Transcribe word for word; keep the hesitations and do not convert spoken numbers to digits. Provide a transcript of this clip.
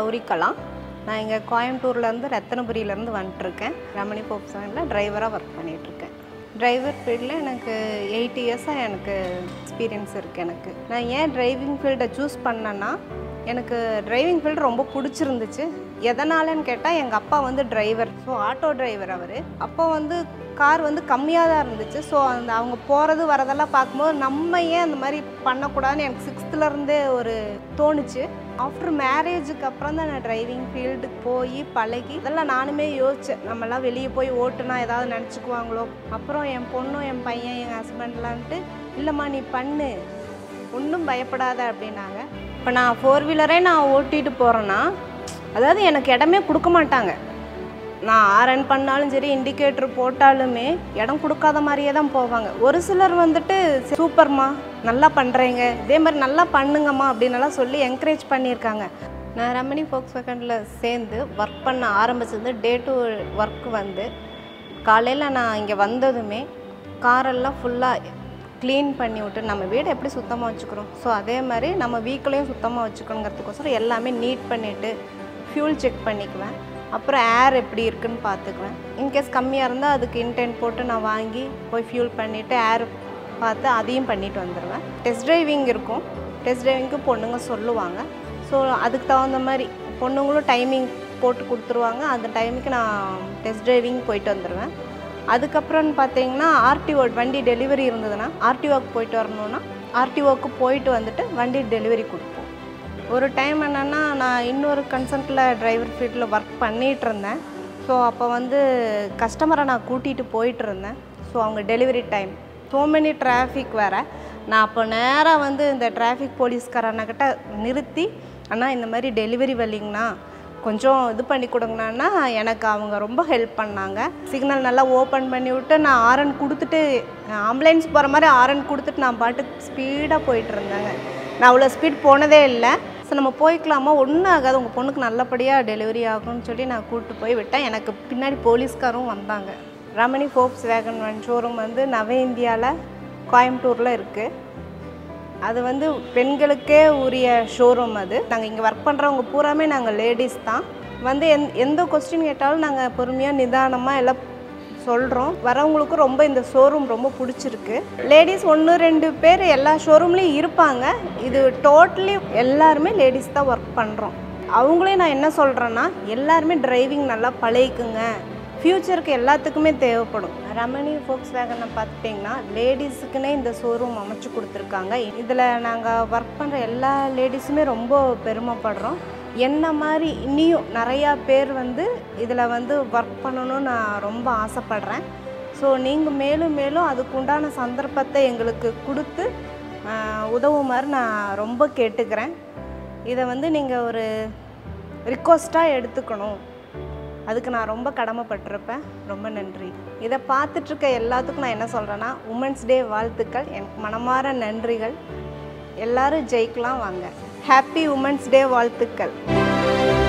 Gowri Kala. நான் இங்க கோயம்புத்தூர்ல இருந்து ரத்தனபுரியில இருந்து வந்துட்டு இருக்கேன். Ramani Volkswagenல டிரைவரா வர்க் பண்ணிட்டு இருக்கேன். டிரைவர் ஃபீல்ட்ல எனக்கு eight இயர்ஸா எனக்கு எக்ஸ்பீரியன்ஸ் இருக்கு எனக்கு. நான் ஏன் டிரைவிங் ஃபீல்ட சூஸ் பண்ணேன்னா எனக்கு டிரைவிங் ஃபீல்ட் ரொம்ப பிடிச்சிருந்துச்சு. எதனாலன்னு கேட்டா எங்க அப்பா வந்து டிரைவர். ஸோ ஆட்டோ டிரைவர் அவரு. அப்போ வந்து கார் வந்து கம்மியாக தான் இருந்துச்சு. ஸோ அந்த அவங்க போகிறது வரதெல்லாம் பார்க்கும்போது நம்ம ஏன் அந்த மாதிரி பண்ணக்கூடாதுன்னு எனக்கு சிக்ஸ்த்துலேருந்தே ஒரு தோணுச்சு. ஆஃப்டர் மேரேஜுக்கு அப்புறம் தான் நான் டிரைவிங் ஃபீல்டுக்கு போய் பழகி இதெல்லாம் நானுமே யோசித்தேன். நம்மலாம் வெளியே போய் ஓட்டுனா ஏதாவது நினச்சிக்குவாங்களோ. அப்புறம் என் பொண்ணும் என் பையன் என் ஹஸ்பண்ட்லான்ட்டு இல்லைம்மா நீ பண்ணு ஒன்றும் பயப்படாத அப்படின்னாங்க. இப்போ நான் ஃபோர் வீலரே நான் ஓட்டிகிட்டு போகிறேன்னா அதாவது எனக்கு இடமே கொடுக்க மாட்டாங்க. நான் ஆரன் பண்ணாலும் சரி இண்டிகேட்டர் போட்டாலுமே இடம் கொடுக்காத மாதிரியே தான் போவாங்க. ஒரு சிலர் வந்துட்டு சூப்பர்மா நல்லா பண்ணுறீங்க இதே மாதிரி நல்லா பண்ணுங்கம்மா அப்படின்னலாம் சொல்லி என்கரேஜ் பண்ணியிருக்காங்க. நான் ரமணி Volkswagenல சேர்ந்து ஒர்க் பண்ண ஆரம்பிச்சது டே டு ஒர்க் வந்து காலையில் நான் இங்கே வந்ததுமே காரெல்லாம் ஃபுல்லாக க்ளீன் பண்ணி விட்டு நம்ம வீடை எப்படி சுத்தமாக வச்சுக்கிறோம் ஸோ அதே மாதிரி நம்ம வீக்கிலையும் சுத்தமாக வச்சுக்கணுங்கிறதுக்கோசரம் எல்லாமே நீட் பண்ணிவிட்டு ஃபியூல் செக் பண்ணிக்குவேன். அப்புறம் ஏர் எப்படி இருக்குன்னு பார்த்துக்குவேன். இன்கேஸ் கம்மியாக இருந்தால் அதுக்கு இன்டென்ட் போட்டு நான் வாங்கி போய் ஃபியூல் பண்ணிவிட்டு ஏர் பார்த்து அதையும் பண்ணிவிட்டு வந்துடுவேன். டெஸ்ட் ட்ரைவிங் இருக்கும். டெஸ்ட் ட்ரைவிங்க்கு பொண்ணுங்க சொல்லுவாங்க. ஸோ அதுக்கு தகுந்த மாதிரி பொண்ணுங்களும் டைமிங் போட்டு கொடுத்துருவாங்க. அந்த டைமுக்கு நான் டெஸ்ட் ட்ரைவிங் போயிட்டு வந்துடுவேன். அதுக்கப்புறம்னு பார்த்தீங்கன்னா ஆர்டிஓ வண்டி டெலிவரி இருந்ததுன்னா ஆர்டிஓக்கு போயிட்டு வரணுன்னா ஆர்டிஓக்கு போயிட்டு வந்துட்டு வண்டி டெலிவரி கொடுப்போம். ஒரு டைம் என்னென்னா நான் இன்னொரு கன்சல்ட்டில் டிரைவர் ஃபீல்டில் ஒர்க் பண்ணிகிட்டு இருந்தேன். ஸோ அப்போ வந்து கஸ்டமரை நான் கூட்டிகிட்டு போயிட்டு இருந்தேன். ஸோ அவங்க delivery time so many traffic வேறு. நான் அப்போ நேராக வந்து இந்த டிராஃபிக் போலீஸ்காரன்கிட்ட நிறுத்தி அண்ணா இந்த மாதிரி டெலிவரி வரலிங்கண்ணா கொஞ்சம் இது பண்ணி கொடுங்கண்ணா எனக்கு அவங்க ரொம்ப ஹெல்ப் பண்ணாங்க. சிக்னல் நல்லா ஓப்பன் பண்ணி விட்டு நான் ஆரன் கொடுத்துட்டு ஆம்புலன்ஸ் போகிற மாதிரி ஆரன் கொடுத்துட்டு நான் பாட்டுக்கு ஸ்பீடாக போயிட்டு இருந்தேங்க. நான் அவ்வளோ ஸ்பீட் போனதே இல்லை. ஸோ நம்ம போய்க்கலாமா ஒன்றும் ஆகாது உங்கள் பொண்ணுக்கு நல்லபடியாக டெலிவரி ஆகும்னு சொல்லி நான் கூப்பிட்டு போய் விட்டேன். எனக்கு பின்னாடி போலீஸ்காரும் வந்தாங்க. ரமணி Volkswagen ஷோரூம் வந்து நவ இந்தியாவில் கோயம்புத்தூரில் இருக்குது. அது வந்து பெண்களுக்கே உரிய ஷோரூம். அது நாங்கள் இங்கே ஒர்க் பண்ணுறவங்க பூராமே நாங்கள் லேடிஸ் தான். வந்து எந் எந்த கொஸ்டின் கேட்டாலும் நாங்கள் பொறுமையாக நிதானமாக எல்லாம் சொல்கிறோம். வரவங்களுக்கும் ரொம்ப இந்த ஷோரூம் ரொம்ப பிடிச்சிருக்கு. லேடிஸ் ஒன்று ரெண்டு பேர் எல்லா ஷோரூம்லேயும் இருப்பாங்க. இது டோட்டலி எல்லாருமே லேடிஸ் தான் ஒர்க் பண்ணுறோம். அவங்களையும் நான் என்ன சொல்கிறேன்னா எல்லாருமே டிரைவிங் நல்லா பழகிக்குங்க. ஃப்யூச்சருக்கு எல்லாத்துக்குமே தேவைப்படும். ரமணி Volkswagen பார்த்துட்டிங்கன்னா லேடிஸுக்குன்னே இந்த ஷோரூம் அமைச்சு கொடுத்துருக்காங்க. இதில் நாங்கள் ஒர்க் பண்ணுற எல்லா லேடிஸுமே ரொம்ப பெருமைப்படுறோம். என்ன மாதிரி இன்னியும் நிறையா பேர் வந்து இதில் வந்து ஒர்க் பண்ணணும்னு நான் ரொம்ப ஆசைப்பட்றேன். ஸோ நீங்கள் மேலும் மேலும் அதுக்கு உண்டான சந்தர்ப்பத்தை எங்களுக்கு கொடுத்து உதவுமாறு நான் ரொம்ப கேட்டுக்கிறேன். இதை வந்து நீங்கள் ஒரு ரிக்வஸ்ட்டாக எடுத்துக்கணும். அதுக்கு நான் ரொம்ப கடமைப்பட்டிருப்பேன். ரொம்ப நன்றி. இதை பார்த்துட்ருக்க எல்லாத்துக்கும் நான் என்ன சொல்கிறேன்னா உமன்ஸ் டே வாழ்த்துக்கள். எனக்கு மனமார நன்றிகள். எல்லோரும் ஜெயிக்கலாம் வாங்க. ஹாப்பி உமன்ஸ் டே வாழ்த்துக்கள்.